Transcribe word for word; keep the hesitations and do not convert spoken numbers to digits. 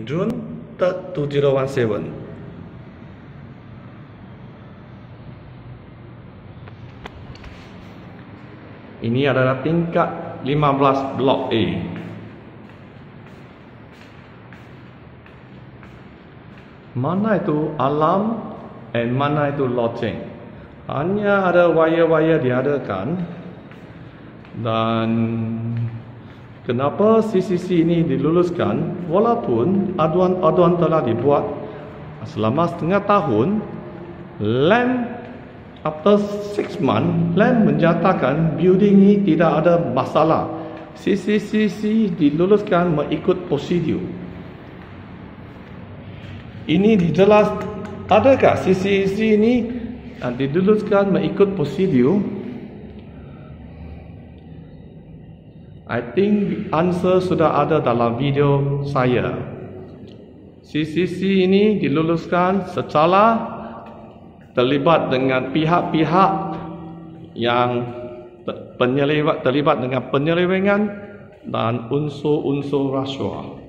June third two thousand seventeen. Ini adalah tingkat lima belas Blok A. Mana itu alam dan mana itu loceng. Hanya ada wire-wire diadakan. Dan kenapa C C C ini diluluskan walaupun aduan-aduan telah dibuat selama setengah tahun, Land after six months, Land menyatakan building ini tidak ada masalah. C C C diluluskan mengikut prosedur. Ini dijelas, adakah C C C ini diluluskan mengikut prosedur? I think the answer sudah ada dalam video saya. C C C ini diluluskan secara terlibat dengan pihak-pihak yang penyelibat, terlibat dengan penyelewengan dan unsur-unsur rasuah.